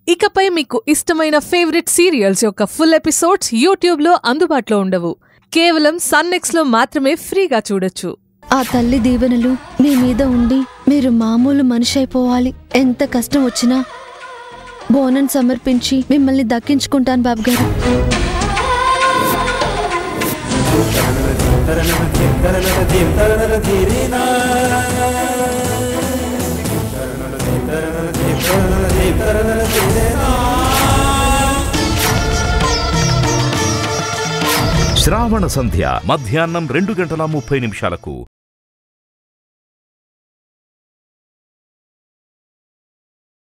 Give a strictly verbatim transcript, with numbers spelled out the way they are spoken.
ఇకపై మీకు ఇష్టమైన ఫేవరెట్ సీరియల్స్ యొక్క ఫుల్ ఎపిసోడ్స్ యూట్యూబ్ లో అందుబాటులో ఉండవు. కేవలం సన్ నెక్స్ట్ లో మాత్రమే ఫ్రీగా చూడొచ్చు. ఆ తల్లి దీవెనలు మీ మీద ఉండి మీరు మామూలు మనిషి అయిపోవాలి. ఎంత కష్టం వచ్చినా బోనం సమర్పించి మిమ్మల్ని దక్కించుకుంటాను బాబు గారు. శ్రావణ సంధ్య మధ్యాహ్నం రెండు గంటల ముప్పై నిమిషాలకు